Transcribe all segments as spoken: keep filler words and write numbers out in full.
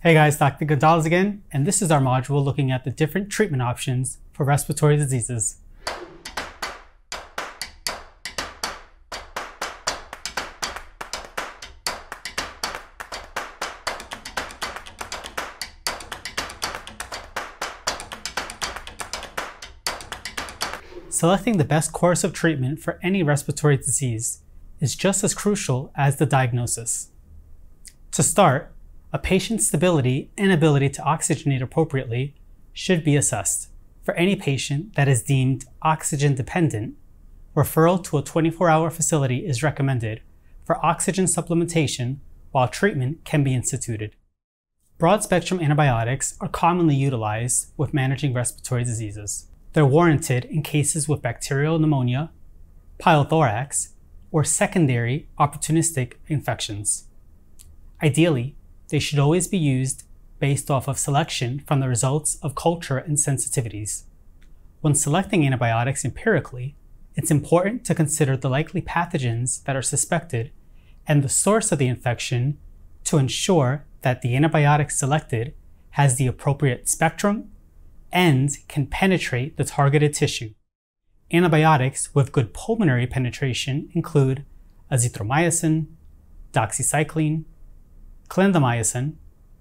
Hey guys, Doctor Gonzalez again, and this is our module looking at the different treatment options for respiratory diseases. Selecting the best course of treatment for any respiratory disease is just as crucial as the diagnosis. To start, a patient's stability and ability to oxygenate appropriately should be assessed. For any patient that is deemed oxygen dependent, referral to a twenty-four hour facility is recommended for oxygen supplementation while treatment can be instituted. Broad-spectrum antibiotics are commonly utilized with managing respiratory diseases. They're warranted in cases with bacterial pneumonia, pylothorax, or secondary opportunistic infections. Ideally, they should always be used based off of selection from the results of culture and sensitivities. When selecting antibiotics empirically, it's important to consider the likely pathogens that are suspected and the source of the infection to ensure that the antibiotic selected has the appropriate spectrum and can penetrate the targeted tissue. Antibiotics with good pulmonary penetration include azithromycin, doxycycline, clindamycin,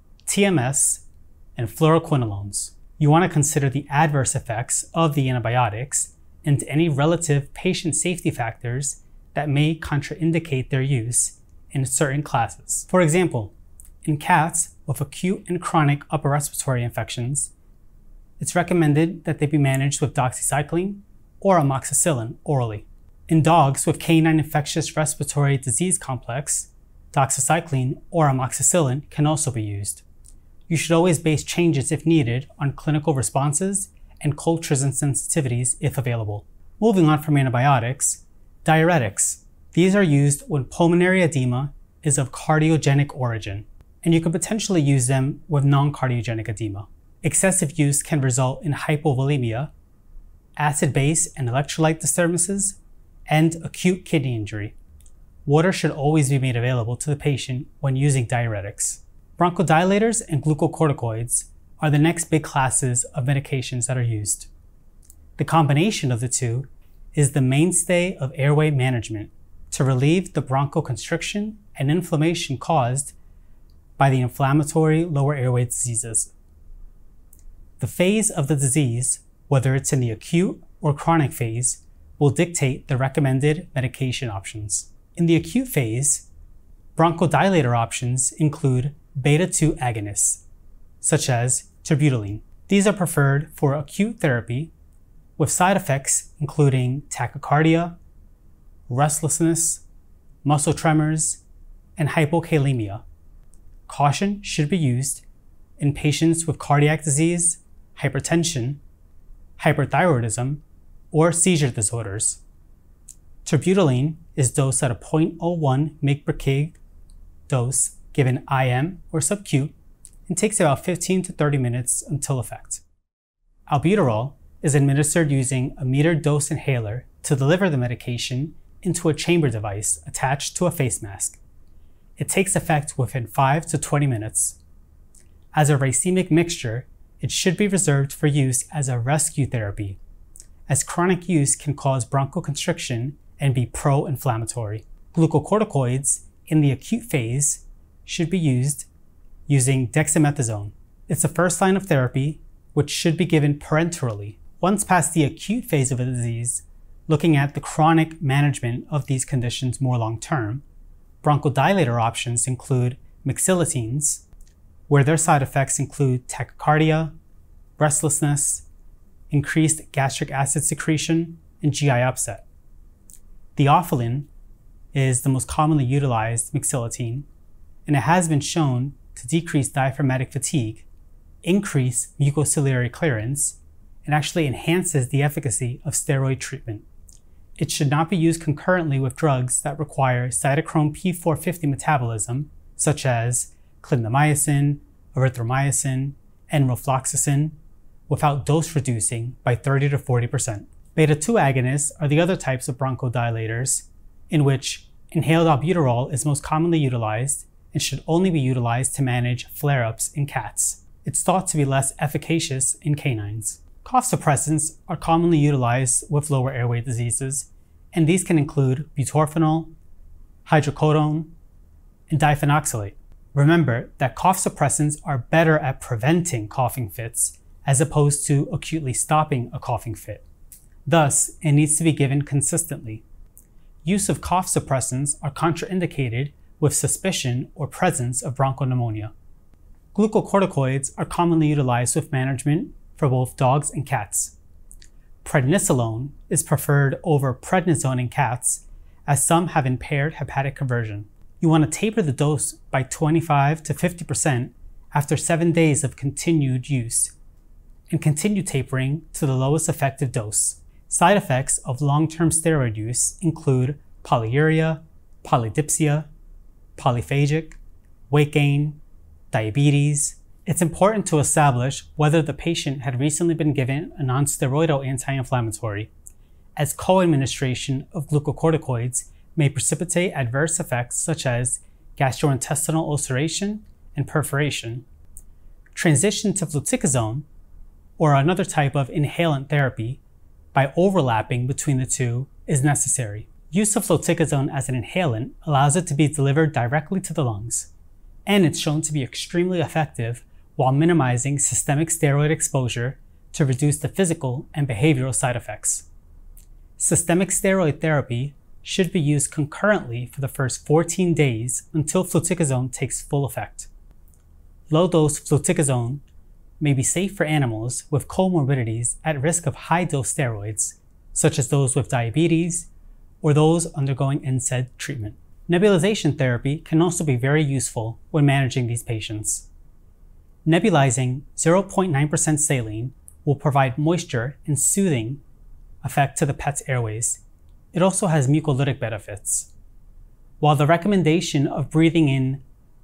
T M S, and fluoroquinolones. You want to consider the adverse effects of the antibiotics and any relative patient safety factors that may contraindicate their use in certain classes. For example, in cats with acute and chronic upper respiratory infections, it's recommended that they be managed with doxycycline or amoxicillin orally. In dogs with canine infectious respiratory disease complex, doxycycline or amoxicillin can also be used. You should always base changes if needed on clinical responses and cultures and sensitivities if available. Moving on from antibiotics, diuretics. These are used when pulmonary edema is of cardiogenic origin, and you can potentially use them with non-cardiogenic edema. Excessive use can result in hypovolemia, acid-base and electrolyte disturbances, and acute kidney injury. Water should always be made available to the patient when using diuretics. Bronchodilators and glucocorticoids are the next big classes of medications that are used. The combination of the two is the mainstay of airway management to relieve the bronchoconstriction and inflammation caused by the inflammatory lower airway diseases. The phase of the disease, whether it's in the acute or chronic phase, will dictate the recommended medication options. In the acute phase, bronchodilator options include beta two agonists, such as terbutaline. These are preferred for acute therapy with side effects including tachycardia, restlessness, muscle tremors, and hypokalemia. Caution should be used in patients with cardiac disease, hypertension, hyperthyroidism, or seizure disorders. Terbutaline is dosed at a zero point zero one milligrams per kilogram dose given I M or subcu and takes about fifteen to thirty minutes until effect. Albuterol is administered using a metered dose inhaler to deliver the medication into a chamber device attached to a face mask. It takes effect within five to twenty minutes. As a racemic mixture, it should be reserved for use as a rescue therapy, as chronic use can cause bronchoconstriction and be pro-inflammatory. Glucocorticoids in the acute phase should be used using dexamethasone. It's the first line of therapy, which should be given parenterally. Once past the acute phase of a disease, looking at the chronic management of these conditions more long-term, bronchodilator options include mixilotines, where their side effects include tachycardia, restlessness, increased gastric acid secretion, and G I upset. Theophylline is the most commonly utilized mixilotine, and it has been shown to decrease diaphragmatic fatigue, increase mucociliary clearance, and actually enhances the efficacy of steroid treatment. It should not be used concurrently with drugs that require cytochrome P four fifty metabolism, such as clindamycin, erythromycin, and rofloxacin, without dose reducing by thirty to forty percent. Beta two agonists are the other types of bronchodilators in which inhaled albuterol is most commonly utilized and should only be utilized to manage flare-ups in cats. It's thought to be less efficacious in canines. Cough suppressants are commonly utilized with lower airway diseases, and these can include butorphanol, hydrocodone, and diphenoxylate. Remember that cough suppressants are better at preventing coughing fits as opposed to acutely stopping a coughing fit. Thus, it needs to be given consistently. Use of cough suppressants are contraindicated with suspicion or presence of bronchopneumonia. Glucocorticoids are commonly utilized with management for both dogs and cats. Prednisolone is preferred over prednisone in cats, as some have impaired hepatic conversion. You want to taper the dose by twenty-five to fifty percent after seven days of continued use, and continue tapering to the lowest effective dose. Side effects of long-term steroid use include polyuria, polydipsia, polyphagic, weight gain, diabetes. It's important to establish whether the patient had recently been given a non-steroidal anti-inflammatory, as co-administration of glucocorticoids may precipitate adverse effects such as gastrointestinal ulceration and perforation. Transition to fluticasone, or another type of inhalant therapy, by overlapping between the two is necessary. Use of fluticasone as an inhalant allows it to be delivered directly to the lungs, and it's shown to be extremely effective while minimizing systemic steroid exposure to reduce the physical and behavioral side effects. Systemic steroid therapy should be used concurrently for the first fourteen days until fluticasone takes full effect. Low-dose fluticasone may be safe for animals with comorbidities at risk of high-dose steroids, such as those with diabetes or those undergoing N SAID treatment. Nebulization therapy can also be very useful when managing these patients. Nebulizing zero point nine percent saline will provide moisture and soothing effect to the pet's airways. It also has mucolytic benefits. While the recommendation of breathing in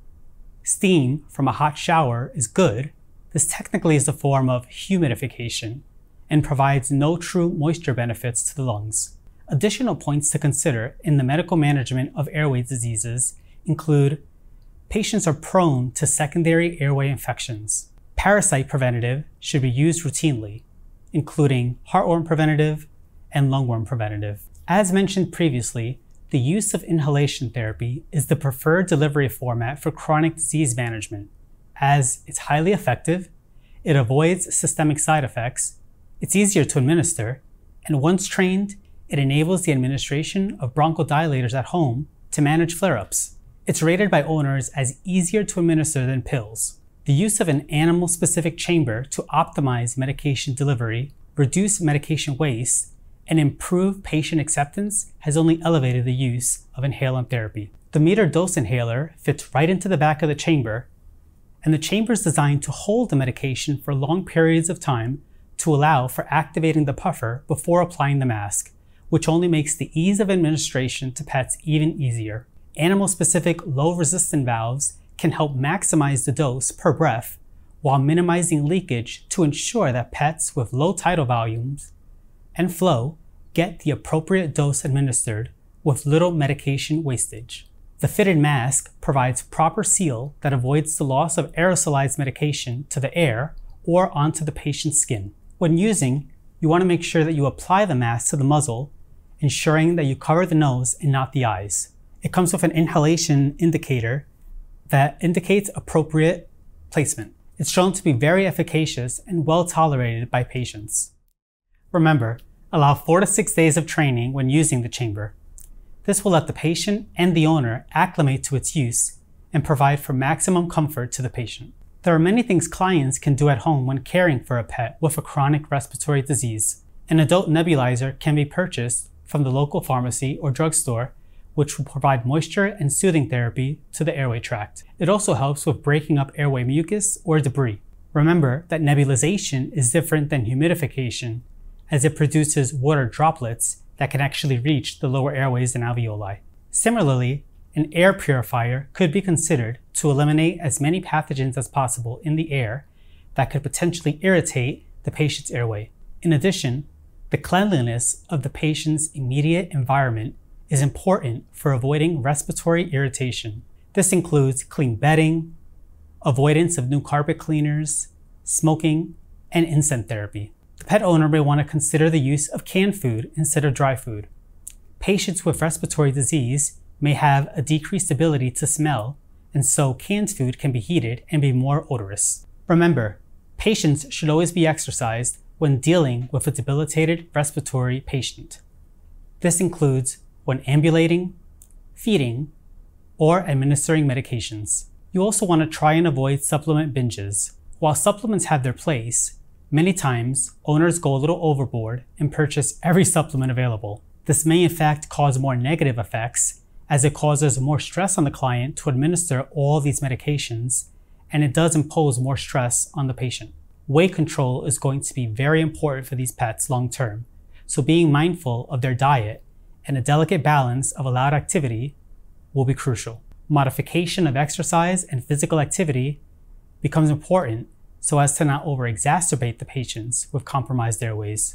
steam from a hot shower is good, this technically is a form of humidification and provides no true moisture benefits to the lungs. Additional points to consider in the medical management of airway diseases include patients are prone to secondary airway infections. Parasite preventative should be used routinely, including heartworm preventative and lungworm preventative. As mentioned previously, the use of inhalation therapy is the preferred delivery format for chronic disease management, as it's highly effective, it avoids systemic side effects, it's easier to administer, and once trained, it enables the administration of bronchodilators at home to manage flare-ups. It's rated by owners as easier to administer than pills. The use of an animal-specific chamber to optimize medication delivery, reduce medication waste, and improve patient acceptance has only elevated the use of inhalant therapy. The metered dose inhaler fits right into the back of the chamber, and the chamber is designed to hold the medication for long periods of time to allow for activating the puffer before applying the mask, which only makes the ease of administration to pets even easier. Animal-specific low-resistant valves can help maximize the dose per breath while minimizing leakage to ensure that pets with low tidal volumes and flow get the appropriate dose administered with little medication wastage. The fitted mask provides proper seal that avoids the loss of aerosolized medication to the air or onto the patient's skin. When using, you want to make sure that you apply the mask to the muzzle, ensuring that you cover the nose and not the eyes. It comes with an inhalation indicator that indicates appropriate placement. It's shown to be very efficacious and well tolerated by patients. Remember, allow four to six days of training when using the chamber. This will let the patient and the owner acclimate to its use and provide for maximum comfort to the patient. There are many things clients can do at home when caring for a pet with a chronic respiratory disease. An adult nebulizer can be purchased from the local pharmacy or drugstore, which will provide moisture and soothing therapy to the airway tract. It also helps with breaking up airway mucus or debris. Remember that nebulization is different than humidification, as it produces water droplets that can actually reach the lower airways and alveoli. Similarly, an air purifier could be considered to eliminate as many pathogens as possible in the air that could potentially irritate the patient's airway. In addition, the cleanliness of the patient's immediate environment is important for avoiding respiratory irritation. This includes clean bedding, avoidance of new carpet cleaners, smoking, and incense therapy. The pet owner may want to consider the use of canned food instead of dry food. Patients with respiratory disease may have a decreased ability to smell, and so canned food can be heated and be more odorous. Remember, patients should always be exercised when dealing with a debilitated respiratory patient. This includes when ambulating, feeding, or administering medications. You also want to try and avoid supplement binges. While supplements have their place, many times owners go a little overboard and purchase every supplement available. This may in fact cause more negative effects, as it causes more stress on the client to administer all these medications, and it does impose more stress on the patient. Weight control is going to be very important for these pets long term, so being mindful of their diet and a delicate balance of allowed activity will be crucial. Modification of exercise and physical activity becomes important so as to not over-exacerbate the patients with compromised airways.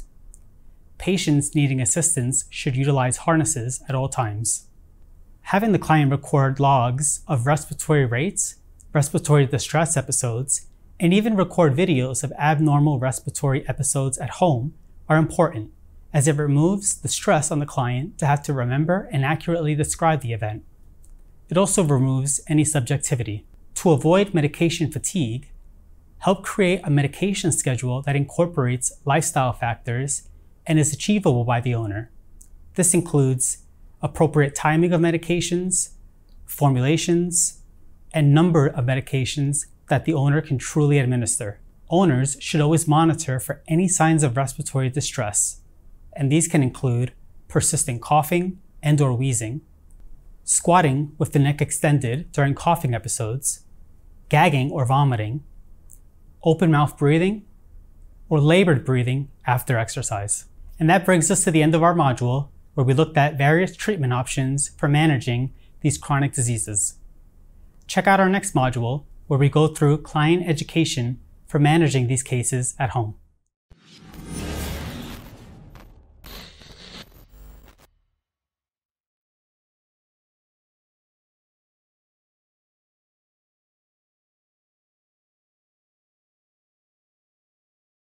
Patients needing assistance should utilize harnesses at all times. Having the client record logs of respiratory rates, respiratory distress episodes, and even record videos of abnormal respiratory episodes at home are important, as it removes the stress on the client to have to remember and accurately describe the event. It also removes any subjectivity. To avoid medication fatigue, help create a medication schedule that incorporates lifestyle factors and is achievable by the owner. This includes appropriate timing of medications, formulations, and number of medications that the owner can truly administer. Owners should always monitor for any signs of respiratory distress, and these can include persistent coughing and or wheezing, squatting with the neck extended during coughing episodes, gagging or vomiting, open mouth breathing, or labored breathing after exercise. And that brings us to the end of our module, where we looked at various treatment options for managing these chronic diseases. Check out our next module, where we go through client education for managing these cases at home.